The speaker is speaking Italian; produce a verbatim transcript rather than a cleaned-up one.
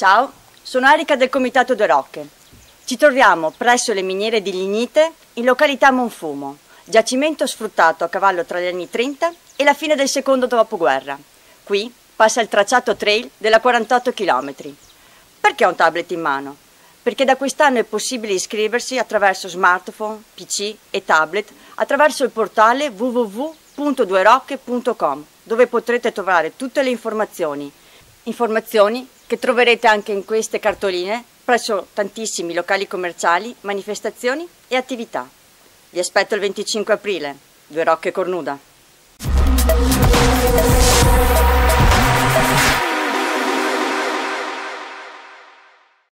Ciao, sono Erika del Comitato Due Rocche. Ci troviamo presso le miniere di lignite in località Monfumo, giacimento sfruttato a cavallo tra gli anni trenta e la fine del secondo dopoguerra. Qui passa il tracciato trail della quarantotto chilometri. Perché ho un tablet in mano? Perché da quest'anno è possibile iscriversi attraverso smartphone, P C e tablet attraverso il portale w w w punto due rocche punto com, dove potrete trovare tutte le informazioni. Informazioni che troverete anche in queste cartoline presso tantissimi locali commerciali, manifestazioni e attività. Vi aspetto il venticinque aprile, Due Rocche Cornuda.